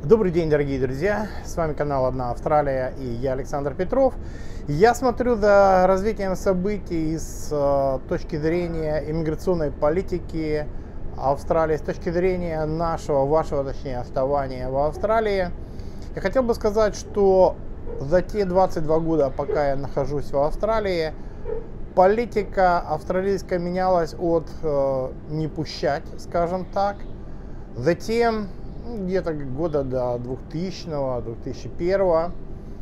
Добрый день, дорогие друзья! С вами канал «Одна Австралия» и я, Александр Петров. Я смотрю за развитием событий с точки зрения иммиграционной политики Австралии, с точки зрения вашего, точнее, оставания в Австралии. Я хотел бы сказать, что за те 22 года, пока я нахожусь в Австралии, политика австралийская менялась от не пущать, скажем так, затем где-то года до 2000-2001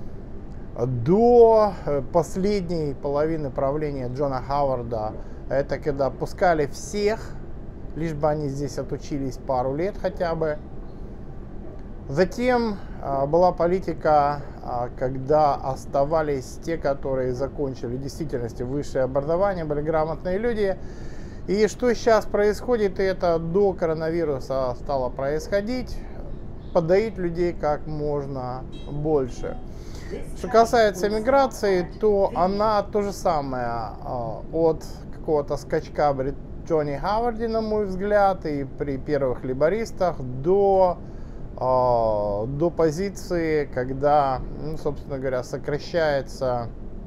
до последней половины правления Джона Ховарда. Это когда пускали всех, лишь бы они здесь отучились пару лет хотя бы. Затем была политика, когда оставались те, которые закончили в действительности высшее образование, были грамотные люди. И что сейчас происходит, и это до коронавируса стало происходить, подоить людей как можно больше. Что касается миграции, то она то же самое от какого-то скачка при Джоне Ховарде, на мой взгляд, и при первых лейбористах до позиции, когда, собственно говоря, сокращается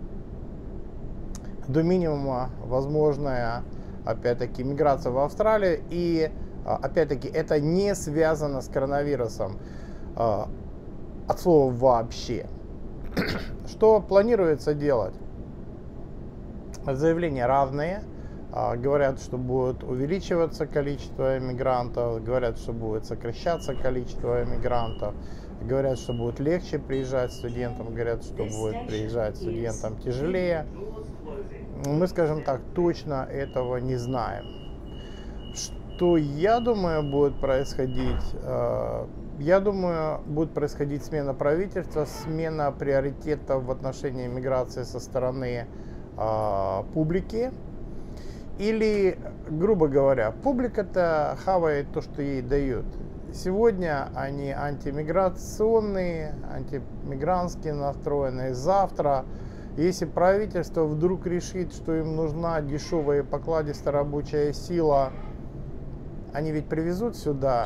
до минимума возможная, опять-таки, миграция в Австралию. И, опять-таки, это не связано с коронавирусом от слова вообще. Что планируется делать? Заявления разные. Говорят, что будет увеличиваться количество иммигрантов, говорят, что будет сокращаться количество иммигрантов, говорят, что будет легче приезжать студентам, говорят, что будет приезжать студентам тяжелее. Мы, скажем так, точно этого не знаем. Что, я думаю, будет происходить? Я думаю, будет происходить смена правительства, смена приоритетов в отношении миграции со стороны публики. Или, грубо говоря, публика-то хавает то, что ей дают. Сегодня они антимиграционные, антимигрантские настроенные. Завтра, если правительство вдруг решит, что им нужна дешевая и покладистая рабочая сила, они ведь привезут сюда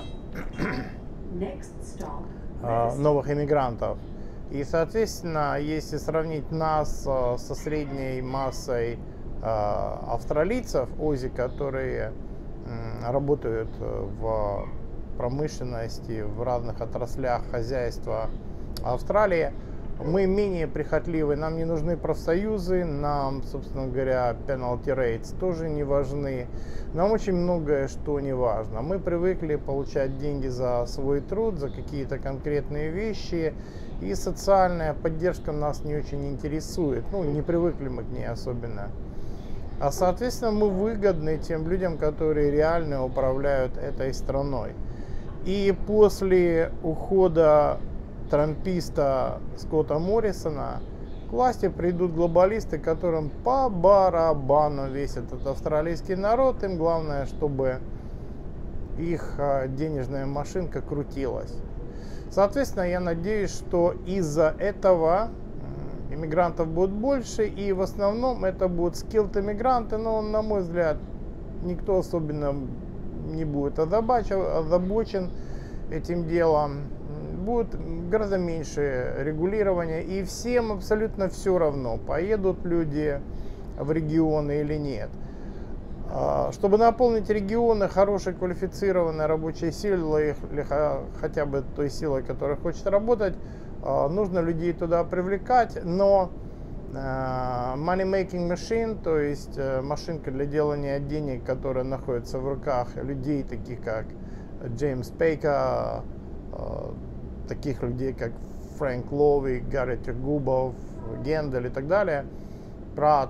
новых иммигрантов. И, соответственно, если сравнить нас со средней массой австралийцев, ози, которые работают в промышленности, в разных отраслях хозяйства Австралии, мы менее прихотливы, нам не нужны профсоюзы, нам, собственно говоря, penalty rates тоже не важны, нам очень многое что не важно. Мы привыкли получать деньги за свой труд, за какие-то конкретные вещи, и социальная поддержка нас не очень интересует, не привыкли мы к ней особенно. А, соответственно, мы выгодны тем людям, которые реально управляют этой страной. И после ухода трамписта Скотта Моррисона к власти придут глобалисты, которым по барабану весь этот австралийский народ. Им главное, чтобы их денежная машинка крутилась. Соответственно, я надеюсь, что из-за этого иммигрантов будет больше, и в основном это будут skilled иммигранты, но, на мой взгляд, никто особенно не будет озабочен этим делом. Будет гораздо меньше регулирования, и всем абсолютно все равно, поедут люди в регионы или нет. Чтобы наполнить регионы хорошей квалифицированной рабочей силой, или хотя бы той силой, которая хочет работать, нужно людей туда привлекать, но money making machine, то есть машинка для делания денег, которая находится в руках людей, таких как Джеймс Пейка, таких людей как Фрэнк Лоуи, Гарри Тергубов, Гендель и так далее, Прат,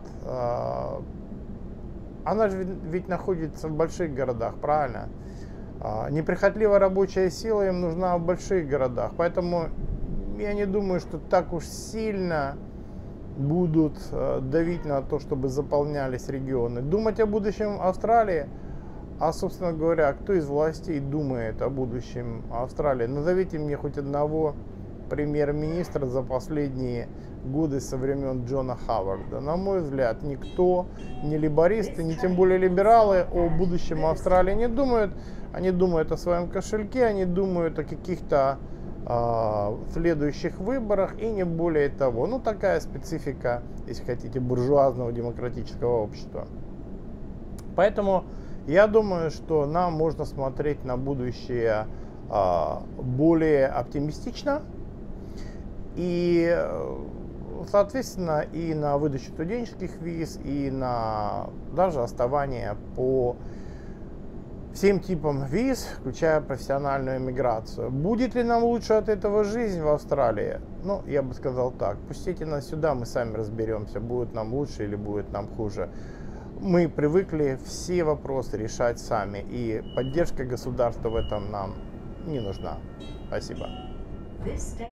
она же ведь находится в больших городах, правильно? Неприхотливая рабочая сила им нужна в больших городах, поэтому я не думаю, что так уж сильно будут давить на то, чтобы заполнялись регионы. Думать о будущем Австралии, а, собственно говоря, кто из властей думает о будущем Австралии? Назовите мне хоть одного премьер-министра за последние годы со времен Джона Ховарда. На мой взгляд, никто, ни лейбористы, ни тем более либералы о будущем Австралии не думают. Они думают о своем кошельке, они думают о каких-то в следующих выборах и не более того. Ну, такая специфика, если хотите, буржуазного демократического общества. Поэтому я думаю, что нам можно смотреть на будущее более оптимистично и, соответственно, и на выдачу студенческих виз, и на даже оставание по всем типам виз, включая профессиональную миграцию. Будет ли нам лучше от этого жизнь в Австралии? Ну, я бы сказал так: пустите нас сюда, мы сами разберемся, будет нам лучше или будет нам хуже. Мы привыкли все вопросы решать сами, и поддержка государства в этом нам не нужна. Спасибо.